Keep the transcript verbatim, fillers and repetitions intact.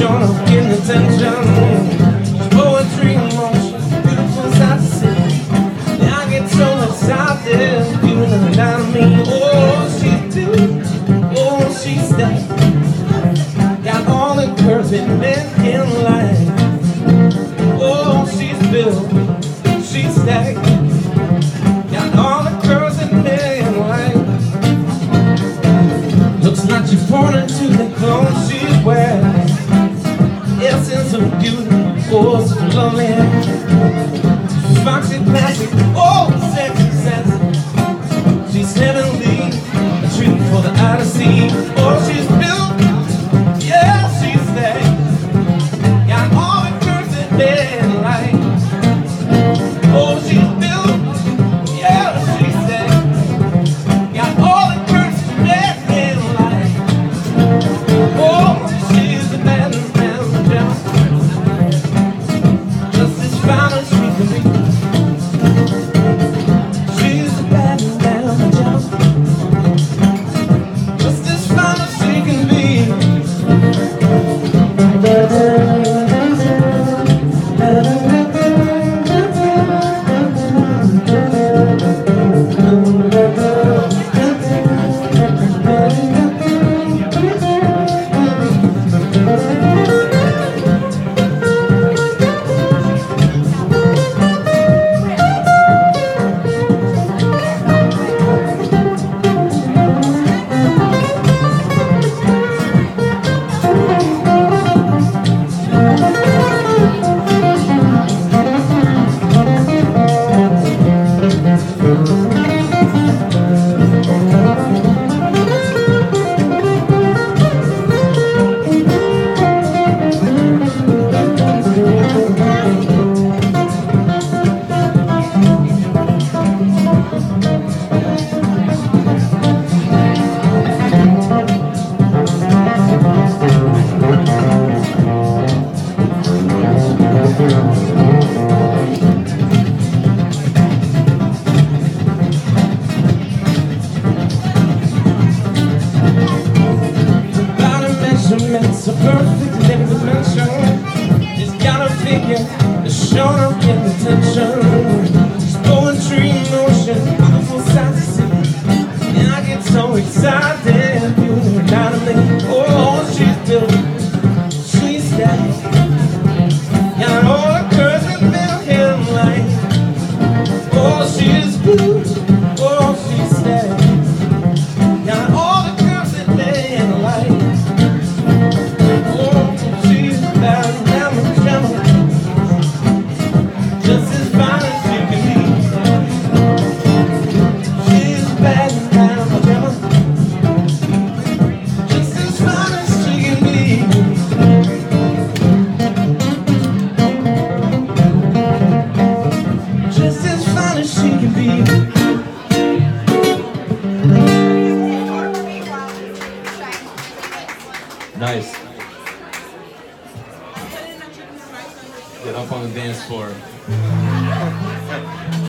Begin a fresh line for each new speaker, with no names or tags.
showing up, getting attention. Poetry in motion, beautiful sight to see. Yeah, I get so excited, feeling it out of me. Oh, she's do, oh, she's that. Got all the curves that men can like. Oh, she's built, she's stacked. Got all the curves that men like. Looks like she poured into the clothes she's wearing. Essence of beauty, oh, so lovely. Foxy, classic, oh, sexy, sassy. She's heavenly, a treat for the eye to see. Oh, she's built, yeah, she's stacked. Got all the curves that men like. Oh, she's built, yeah, she's stacked. Got all the curves that men like. Oh, she's a bad man, Jama. Just as fine as she can be. She's a bad man, Jama. Just as fine as she can be. It's a perfect living dimension. Just gotta figure the short of getting attention. It's poetry in motion, beautiful sight to see. And I get so excited, feeling it out of me. Oh, she's built, she's stacked. Got all the curves that men can like. Oh, she's blue, oh, she's stacked. Got all the curves that men like. Just as fine as she can be. She's bad Mama Jama. Just as fine as she can be. Just as fine as she can be. Nice. Get up on the dance floor.